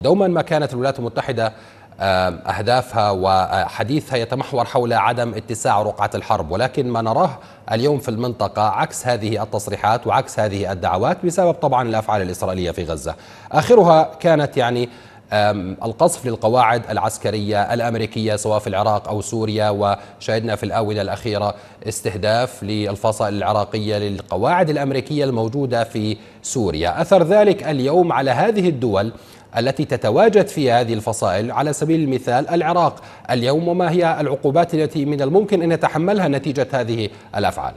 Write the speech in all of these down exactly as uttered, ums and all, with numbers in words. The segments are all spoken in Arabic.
دوما ما كانت الولايات المتحدة أهدافها وحديثها يتمحور حول عدم اتساع رقعة الحرب، ولكن ما نراه اليوم في المنطقة عكس هذه التصريحات وعكس هذه الدعوات بسبب طبعا الأفعال الإسرائيلية في غزة. آخرها كانت يعني القصف للقواعد العسكرية الأمريكية سواء في العراق أو سوريا، وشاهدنا في الآونة الأخيرة استهداف للفصائل العراقية للقواعد الأمريكية الموجودة في سوريا. أثر ذلك اليوم على هذه الدول التي تتواجد في هذه الفصائل، على سبيل المثال العراق اليوم، وما هي العقوبات التي من الممكن أن يتحملها نتيجة هذه الأفعال؟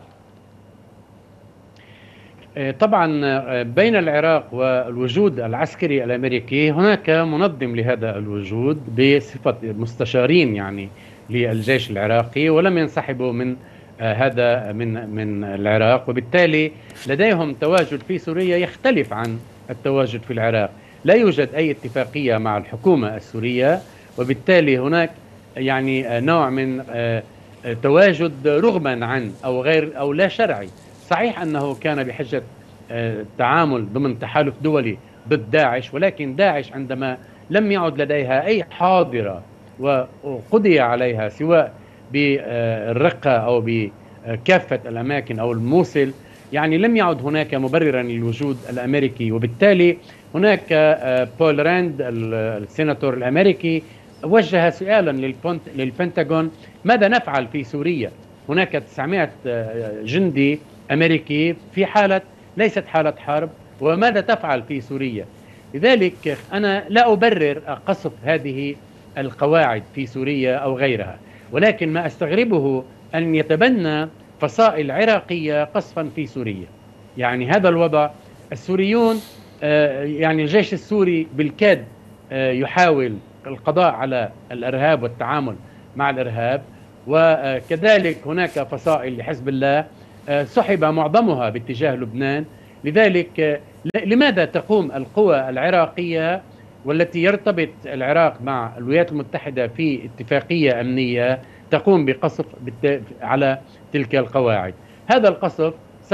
طبعا بين العراق والوجود العسكري الأمريكي هناك منظم لهذا الوجود بصفة مستشارين يعني للجيش العراقي، ولم ينسحبوا من هذا من من العراق، وبالتالي لديهم تواجد في سوريا يختلف عن التواجد في العراق. لا يوجد أي اتفاقية مع الحكومة السورية، وبالتالي هناك يعني نوع من تواجد رغما عن أو غير أو لا شرعي. صحيح أنه كان بحجة التعامل ضمن تحالف دولي ضد داعش، ولكن داعش عندما لم يعد لديها أي حاضرة وقضي عليها سواء بالرقة أو بكافة الأماكن أو الموصل، يعني لم يعد هناك مبررا للوجود الأمريكي. وبالتالي هناك بول راند السيناتور الأمريكي وجه سؤالا للبنتاغون: ماذا نفعل في سوريا؟ هناك تسعمائة جندي أمريكي في حالة ليست حالة حرب، وماذا تفعل في سوريا؟ لذلك أنا لا أبرر قصف هذه القواعد في سوريا أو غيرها، ولكن ما أستغربه أن يتبنى فصائل عراقية قصفا في سوريا. يعني هذا الوضع، السوريون يعني الجيش السوري بالكاد يحاول القضاء على الإرهاب والتعامل مع الإرهاب، وكذلك هناك فصائل لحزب الله سحب معظمها باتجاه لبنان. لذلك لماذا تقوم القوى العراقية والتي يرتبط العراق مع الولايات المتحدة في اتفاقية أمنية تقوم بقصف على تلك القواعد؟ هذا القصف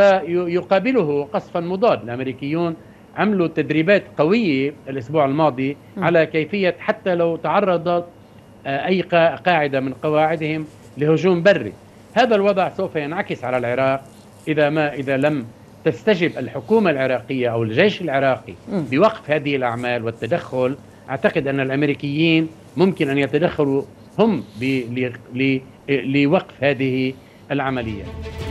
سيقابله قصفا مضاد. الأمريكيون عملوا تدريبات قوية الأسبوع الماضي على كيفية حتى لو تعرضت أي قاعدة من قواعدهم لهجوم بري. هذا الوضع سوف ينعكس على العراق إذا ما إذا لم تستجب الحكومة العراقية أو الجيش العراقي بوقف هذه الأعمال والتدخل. أعتقد أن الأمريكيين ممكن أن يتدخلوا هم لوقف هذه العملية.